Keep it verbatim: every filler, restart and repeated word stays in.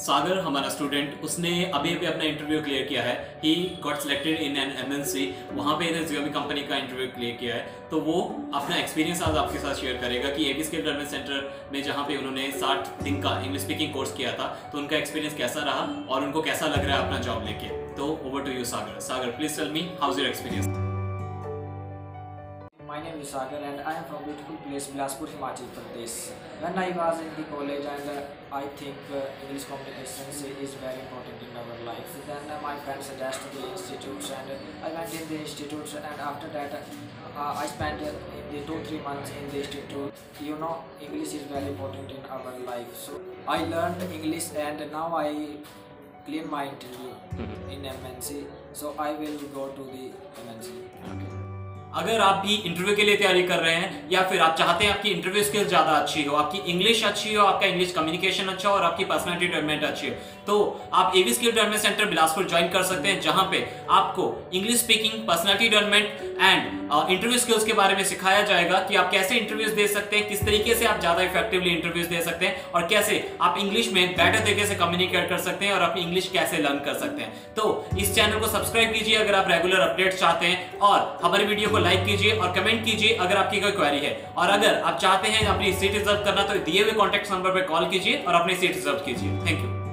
सागर हमारा स्टूडेंट, उसने अभी अभी अपना इंटरव्यू क्लियर किया है। He got selected in an MNC, वहाँ पे इन्हें जियोमी कंपनी का इंटरव्यू क्लियर किया है। तो वो अपना एक्सपीरियंस आज आपके साथ शेयर करेगा कि एबी स्किल डेवलपमेंट सेंटर में जहाँ पे उन्होंने साठ दिन का इंग्लिश स्पीकिंग कोर्स किया था, तो उनका एक्सपीरियंस कैसा रहा और उनको कैसा लग रहा है अपना जॉब लेके। तो over to you Sagar. Sagar, please tell me how is your experience? My name is Sagar and I am from beautiful place Bilaspur, Himachal Pradesh. When I was in the college and uh, I think uh, English communication is very important in our life. Then uh, my friend suggested the institutes and uh, I went in the institutes, and after that uh, I spent uh, in the two three months in the institute. You know, English is very important in our life. So I learned English and now I clear my interview in M N C. So I will go to the M N C. Okay. अगर आप भी interview के लिए तैयारी कर रहे हैं या फिर आप चाहते हैं आपकी इंटरव्यू स्किल्स ज़्यादा अच्छी हो, आपकी इंग्लिश अच्छी हो, आपका इंग्लिश कम्युनिकेशन अच्छा हो और आपकी पर्सनालिटी डेवलपमेंट अच्छी हो, तो आप AB skill development centre Bilaspur join कर सकते हैं, जहां पे आपको English speaking, personality development and interview skills के बारे में सिखाया जाएगा कि आप कैसे इंटरव्यूज दे सकते हैं, किस तरीके से आप ज़्यादा इफेक्टिवली इंटरव्यूज दे सकते हैं और कैसे आप इंग्लिश में बेटर तरीके से कम्युनिकेट कर सकते हैं और अपनी इंग्लिश कैसे लर्न कर सकते हैं। तो इस चैनल को सब्सक्राइब कीजिए अगर आप रेगुलर अपडेट्स चाहते हैं, और हमारी वीडियो को लाइक कीजिए और कमेंट कीजिए अगर आपकी कोई क्वेरी है, और अगर आप चाहते हैं अपनी सीट रिजर्व करना तो दिए हुए कॉन्टैक्ट नंबर पर कॉल कीजिए और अपनी सीट रिजर्व कीजिए। Thank you.